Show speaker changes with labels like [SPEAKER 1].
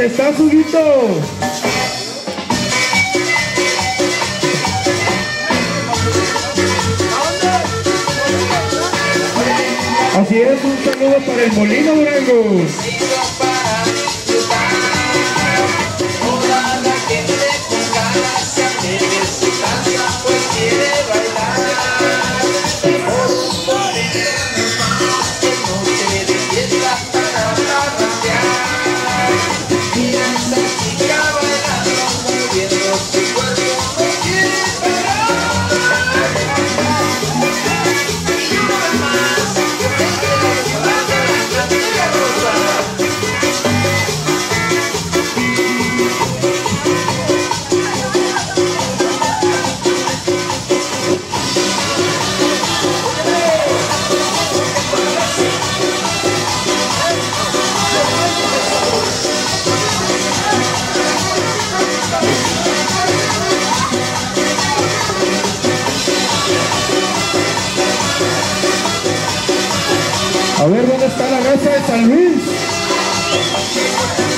[SPEAKER 1] ¿Dónde está Huguito? Así es, un saludo para el Molino Durango. A ver, ¿dónde está la raza de San Luis?